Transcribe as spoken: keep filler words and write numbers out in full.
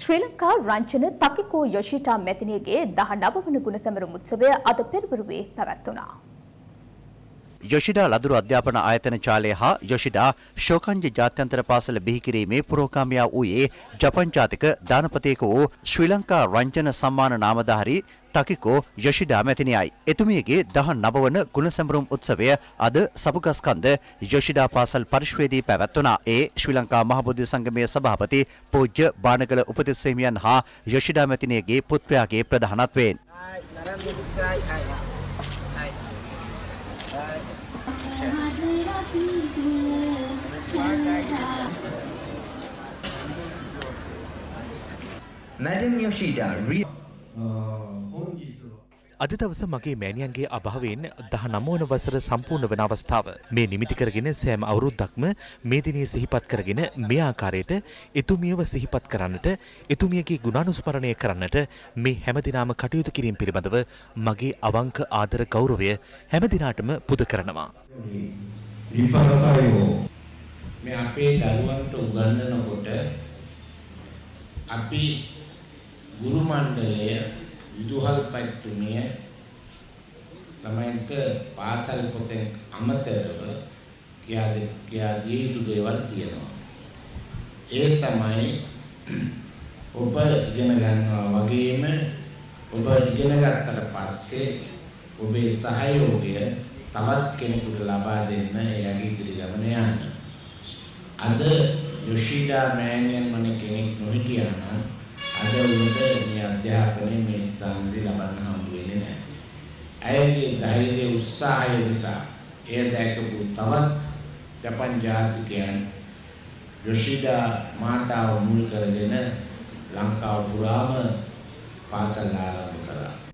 ශ්‍රී ලංකා රංජන තකිකෝ යොෂිටා මැතිණියගේ දහනව වන ගුණ සැමරුම් උත්සවය අද පෙරවරුවේ පැවැත්වුණා. යොෂිඩා ලදරු අධ්‍යාපන ආයතන චාලය හා යොෂිඩා ශෝකංජ ජාත්‍යන්තර පාසල බිහි කිරීමේ පුරෝගාමියා වූයේ ජපන් ජාතික දානපතියක වූ ශ්‍රී ලංකා රංජන සම්මාන නාමධාරී තකිකෝ යොෂිඩා මැතිණියයි. එතුමියගේ දහ නව වන ගුණ සැමරුම් උත්සවය අද සපුගස්කන්ද යොෂිඩා පාසල් පරිශ්‍රයේදී පැවැත්වුණා. ඒ ශ්‍රී ලංකා මහබෝධි සංගමයේ සභාපති පූජ්‍ය බානගල උපතිස් හිමියන් හා යොෂිඩා මැතිණියගේ පුත්‍රයාගේ ප්‍රධානත්වයෙන් Madam Yoshida, අද දවස මගේ මෑණියන්ගේ අභාවයෙන් දහනව වන වසර සම්පූර්ණ වන අවස්ථාව. මේ නිමිති කරගෙන සෑම අවුරුද්දක්ම මේ දිනය සිහිපත් කරගෙන මේ ආකාරයට එතුමියව සිහිපත් කරන්නට, එතුමියගේ ගුණානුස්මරණය කරන්නට මේ හැමදිනම කටයුතු කිරීම පිළිබඳව මගේ අවංක ආදර ගෞරවය හැමදිනාටම පුද කරනවා. මේ අපේ දරුවන්ට උගන්වනකොට අපි ගුරු මණ්ඩලය විදුහල්පතිතුමිය ළමයින්ට පාසල් පොතෙන් අමතරව කියා කියා දිය යුතු දේවල් තියෙනවා. ඒ තමයි ඔබ ඉගෙන ගන්නවා වගේම ඔබ ඉගෙන ගත්තට පස්සේ ඔබේ සහයෝගය තවත් කෙනෙකුට ලබා දෙන්න එයාගේ ඉදිරි ගමන යන්න. අද යොෂිඩා මෑණියන් වන කෙනෙක් නොහිටියා නම් අද උන්ට මේ අධ්‍යාපනයේ මේ ස්ථානදී ලබන්න හම්බ වෙන්නේ නැහැ. ඇයගේ ධෛර්ය උත්සාහය නිසා එය දැකපු තවත් ජපන් ජාතිකයන් යොෂිඩා මාතාව මුල් කරගෙන ලංකාව පුරාම පාසල් ආරම්භ කරා.